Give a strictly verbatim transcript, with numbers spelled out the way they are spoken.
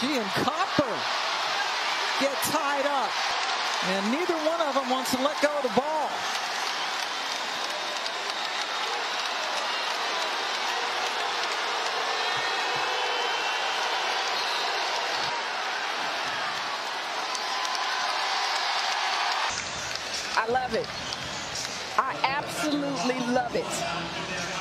She and Copper get tied up, and neither one of them wants to let go of the ball. I love it. I absolutely love it.